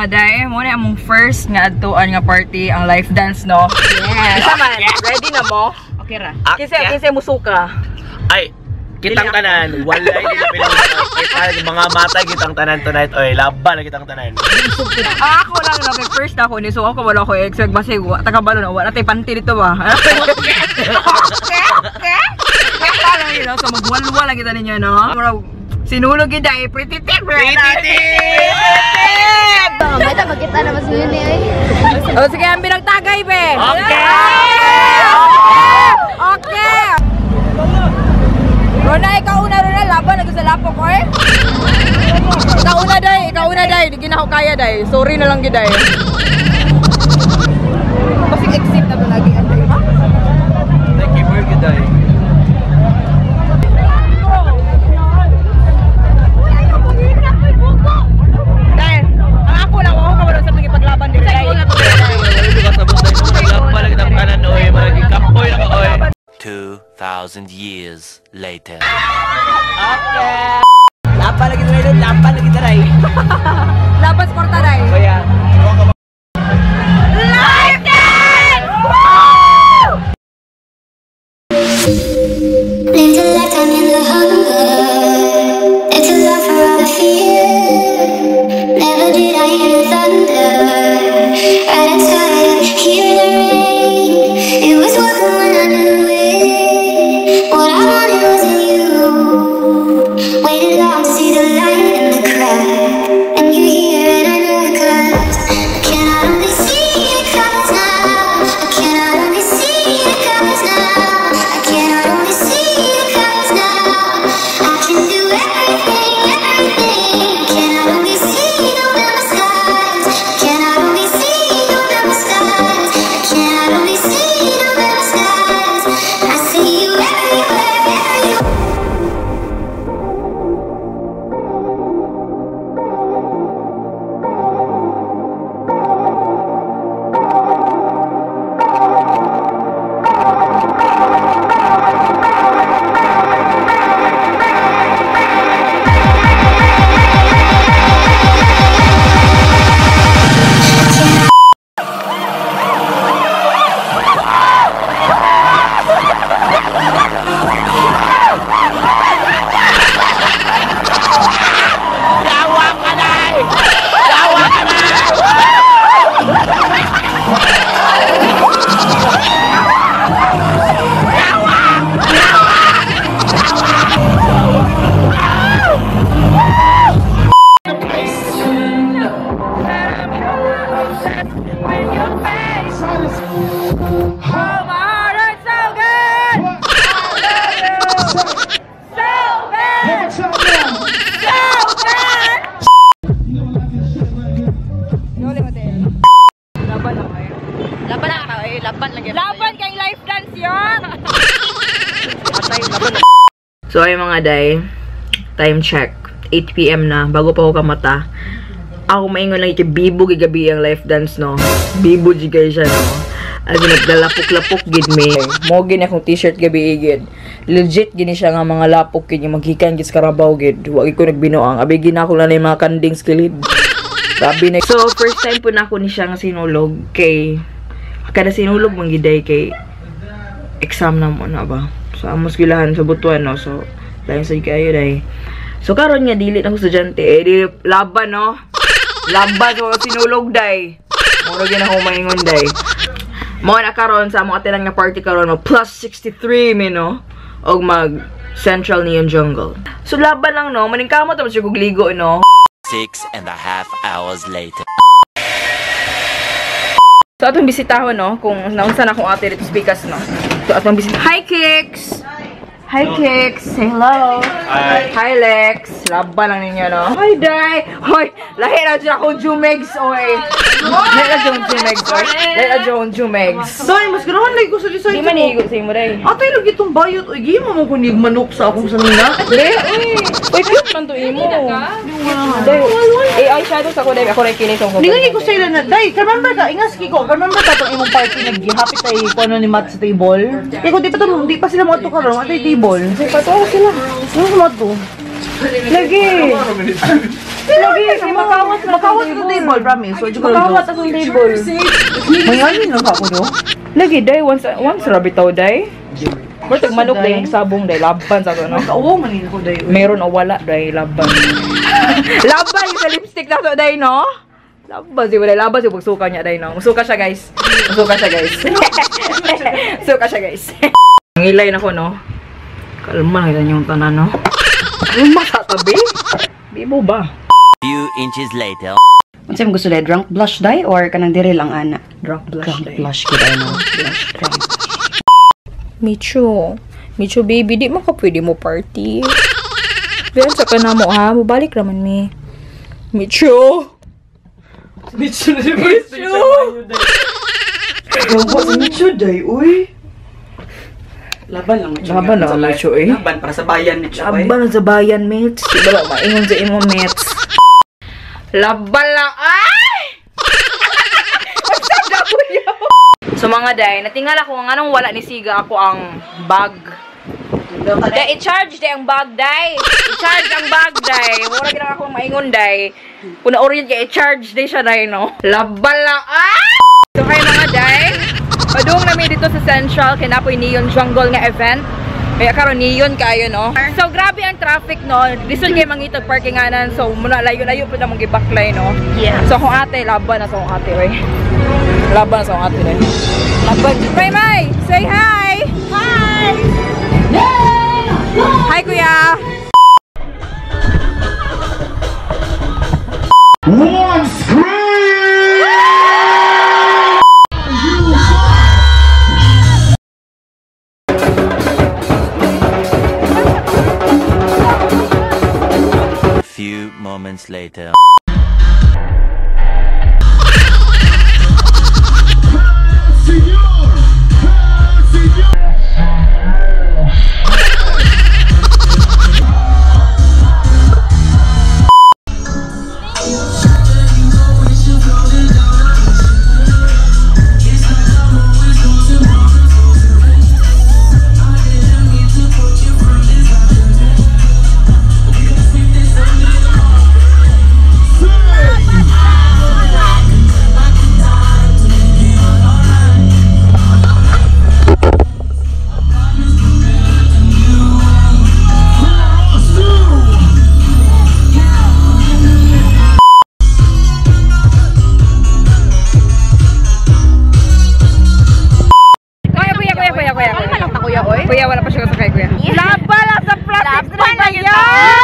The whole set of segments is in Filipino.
mga day, muna among first nga adtuan nga party ang life dance, no? Yes. Sama, ready na mo? Okay ra. Kasi musuka. Ay, kitang tanan. Wala hindi kita mga matay kitang tanan tonight. Oy, laban na kitang tanan. Ako lang no, kay first ako ni so ako wala ko expect basi takabalo na wala tay panty dito ba. Okay. Kaya lang so magwalwala kita ninyo no. Sinulog gid ay pretty tip. May ta makita na mas yun eh. O sige, ang binagtagay be. Okay. Rona, ikaw una laban na sa lapok ko eh. Ikaw una day, di gina ko kaya day. Sorry na lang gid day. Kasi exit na ba lagi anday ba? Thank you for good day. Thousand years later. Okay. Lapan lagi taray. Laban sporta day. Oh yeah. Life dance! Live a lifetime in the hunger. It's a love for all the fear. Never did I hear the thunder. Right outside, hear the rain. It was working when I knew it. What I wanted wasn't you. Waited long to see the light in the crack. And you're here and I know the cause. I cannot only see the colors now. I cannot only see the colors now. I cannot only see the colors now. I can do everything. I cannot only see November skies. I cannot only see November skies. I cannot only see November skies. I see you everywhere. Laban kay life dance yun! So ay mga day, time check. 8 PM na, bago pa ako kamata. Ako maingon lang iti bibo gigabi ang life dance no. Bibo gigay siya no. As in, naglalapok-lapok gid me. Mo gini akong t-shirt gabi gid. Legit gini siya nga mga lapok gid maghikan gid sa Carabao gid. Wa ko nagbinuang. Abi gina ako lang mga kanding skilid. Sabi na. So first time po na ako ni siya nga sinulog kay kada sinulog mong giday kay exam na mo na ba. So amos gilahan sa butuan no. So lain sa kayo day. So karon nga dili na ako estudyante di laban no. Laban so sinulog day. Mura gyud ako maingon day. Mo na karon sa among atilang nga party karon no plus 63 mi no og mag Central Neon Jungle. So laban lang no, maning kamot man siya gugligo no. 6.5 hours later. So atong bisitahon no kung naunsa na akong ate dito speakers no. So atong bisita. Hi Kicks. Hi Kicks. Say hello. Hi. Hi Lex. Laban lang ninyo no. Hi Day. Hoy, lahi na dyan ako Jumegs oy. Lahi na dyan Jumegs oy. Lahi na dyan Jumegs. Day, mas ganahan lagi ko sa design. Di man iigot sa imo Day. Atay lagi itong bayot. Uy, gima mo kung manok sa akong sanina. Day, uy cute man to imo. Day, eyeshadow sa ko Day. Ako rin kinis ang Hindi nga ko sa ilan na. Day, remember ka, ingas Kiko, remember ka itong imong party nag-hapit tayo kung ano ni Matt sa table? Kaya kung di pa sila mo ito karoon, atay table. Kasi patuwa sila. Ano sa mo ito? Lagi. Lagi, makawat sa table, promise. So, Makawat ang table. May alin lang ako do. Lagi, day. Once rabi tao, day. Bertag manok, day. Yung sabong, day. Laban sa ano. Oo, manin ko dayo. Meron o wala, day. Laban. Laban yung sa lipstick na to, day, no? Laban siya, day. Laban siya pagsuka niya, day, no? Musuka siya, guys. Musuka siya, guys. Musuka siya, guys. Ngilay na ko, no? Kalma na yung tanan, no? Kalma sa tabi? Bibo ba? Few inches later. Unsa mo gusto dai drunk blush dai or kanang diri lang ana? Drunk blush, Drunk day. blush kita no. Blush drunk. Micho baby, di mo ka pwede mo party. Biyan sa ka na mo ha, mabalik naman mi. Micho! Micho na siya. Micho! Gawa sa Micho day, uy. Laban lang, Micho. Laban lang, Micho, eh. Laban para sa bayan, Micho. Laban sa bayan, mates. Di ba maingon sa imo, mates? Laban lang, ay! So mga day, natingala ko nga nung wala ni Siga ako ang bag. Day, i-charge day ang bag, day. I-charge ang bag, day. Wala ginang ako maingon, day. Kung na-orient ka, i-charge day siya, day, no? Laban lang, ay! So kayo mga day, padung namin dito sa Central, kinapoy Neon Jungle nga event. Kaya karon neon kayo, no? So grabe ang traffic, no? Dison kayo mangitag parkinganan. So muna layo-layo po na mong gibaklay, no? Yeah. So kung ate, laban na sa kung ate, oy. Laban na sa kung ate, oy. Laban. May! Say hi! Hi! Hi, kuya! One scream! Few moments later. Kuya, wala pa siya kasakay, kuya. Laban lang sa plastic tree na yan!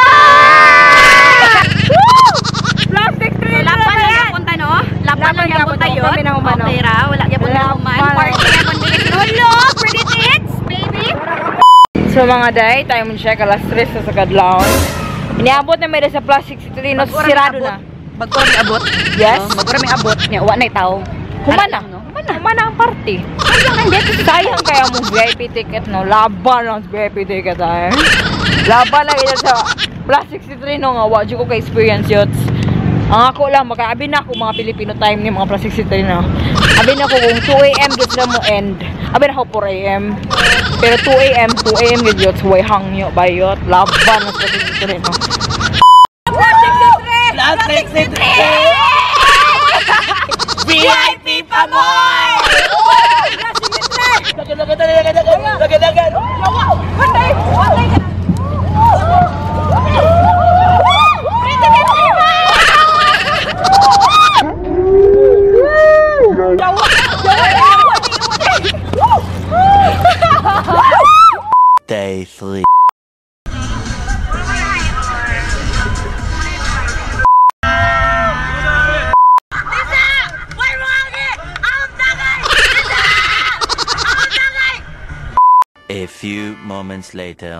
Plastic tree na Laban lang yung punta, no? Laban lang yung punta yun. Kami na humano. Okay ra, wala yung punta human. Party na punta yun. Lolo, pretty tits, baby! So mga day, time mo check, alas 3 sa Kadlaon. Iniabot na may sa plastic tree, no? Sirado na. Bago kami abot. Yes? Bago kami abot. Wa na itaw. Humana. Humana ang party. Sayang kaya mo VIP ticket, no? Laban lang sa VIP ticket, ay. Laban lang ito sa plastic tree, no? Nga, wajud ko ka-experience yun. Ang ako lang, makaabi na ako mga Filipino time ni mga plastic tree, no? Abi na ako kung 2 AM gets na mo end. Abi na ako 4 AM. Pero 2 AM gets yun. Huwag hangyo ba yun? Laban lang sa plastic tree, no? Plastic tree! VIP pa mo! Lagyan! Day 3. A few moments later.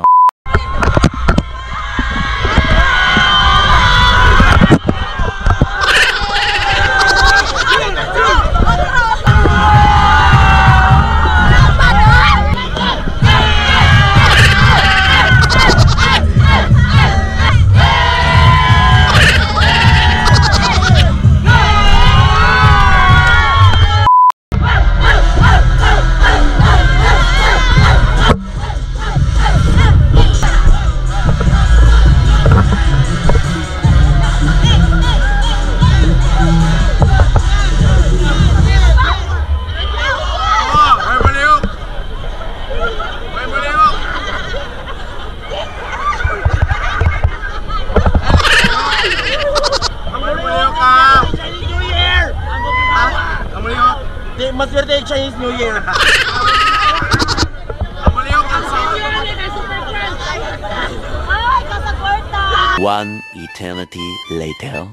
Chinese New Year. One eternity later.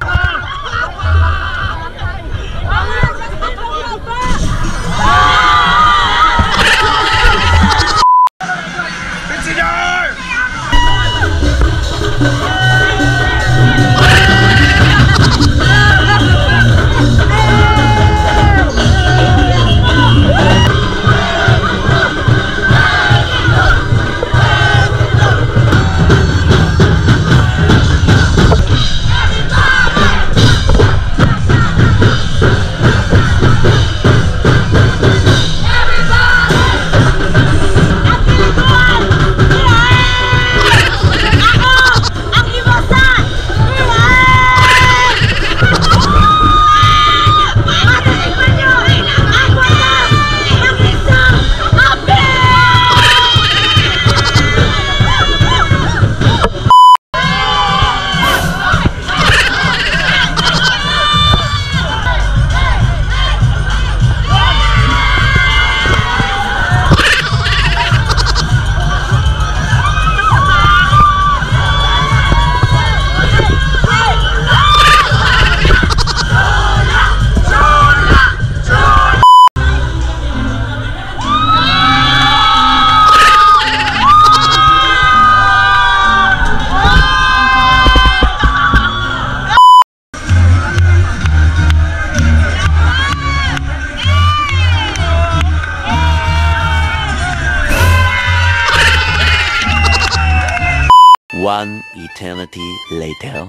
One eternity later.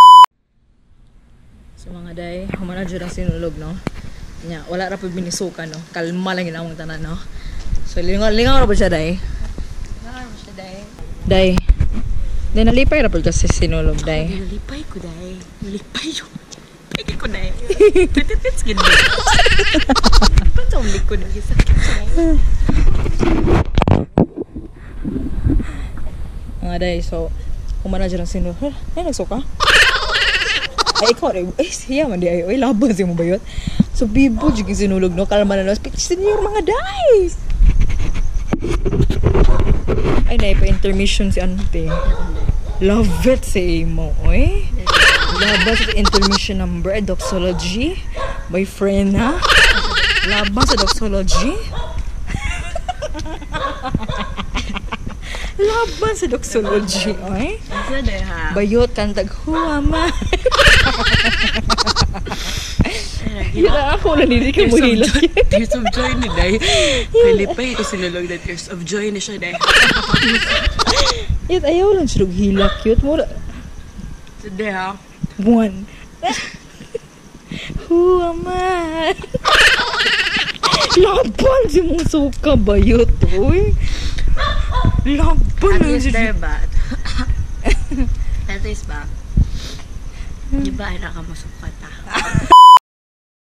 So mga day, humana dyan ang sinulog, no? Nya, wala ra pa binisukan, no? Kalma lang ginamang tanan, no? So, lingaw ra ba siya, day? Lingaw ra siya, day. Day. Day, nalipay ra pa ka sa sinulog, day. Nalipay ko, day. Nalipay yun. Pwede ko, day. Petitits gini. Paano sa ulit ko, day? Sakit siya, day. Mga day, so, humana dyan ang sinulog. Ay, nagsuka? Ay, ikaw rin. Ay, siya man di ay. Ay, laban siya mo ba yun? So, bibo, jiging sinulog, no? Kalma na, no? Speak senior, mga day! Ay, naipa-intermission si Ante. Love it si Amo, oy. Labas sa intermission number, doxology. Boyfriend, ha? Labas sa doxology. Laban sa doxology, oy. Bayot, kantag, huwama. Yun na ako, nanili ka mo hilak. Tears of joy ni day. Nalipay ko sinulog na tears of joy ni siya, day. Yun, ayaw lang siya hilak. Cute mo. Today, ha? One. Huwama. Laban si mong suka, bayot, oy. Laban At na least siya. they're bad. At least ba? Di ba, ay nakamusukat, ha?